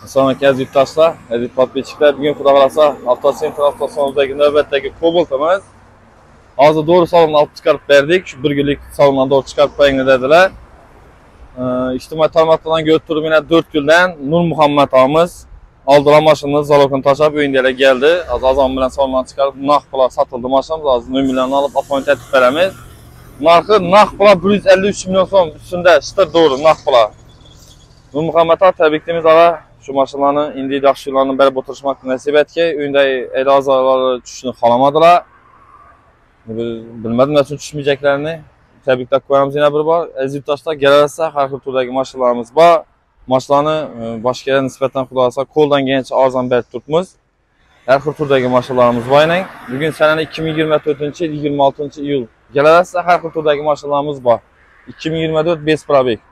Sonraki aziz yurtdoshlar, aziz podpисчиklar, bugun xudo xolasa Avtosentr avtosalonidagi navbatdagi Cobalt'imiz. Hozir doğru salonni olib chiqarib berdik. Shu 1 kunlik salondan doğru chiqarib qo'ying dedilar. İjtimoiy tarmoqlardan ko'rib turib, yana 4 kundan Nur Muhammad og'amiz oldilar mashinani, zalogini tashab uyinga keldi. Azon bilan salondan chiqarib naq pulga sotildi mashinamiz. Hozir nomerlarni olib appoint etib beramiz. Narxi naq pulga 153 million so'm üstünde shitir doğru naq pulga. Nur Muhammad aka tabriklaymiz ala. Şu maşınlarını indi yaxşılarını bərab oturuşmaq nəsib etki. Öndə elə azaları düşüşünü xalamadılar. Bilmədim nə üçün düşməyəcəklərini. Təbriklər qoyamız yine bir var. Əziz yurtdaşlar, gələrsə hər xil turdakı maşınlarımız var. Maşınlarını başqa yerə nisbətən xudasa koldan geniş arzan bərk tutmuz. Hər xil turdakı maşınlarımız var ilə. Bugün sənəni 2024-cü il 26-cı iyul. Gələrsə hər xil turdakı maşınlarımız var. 2024 5 probek.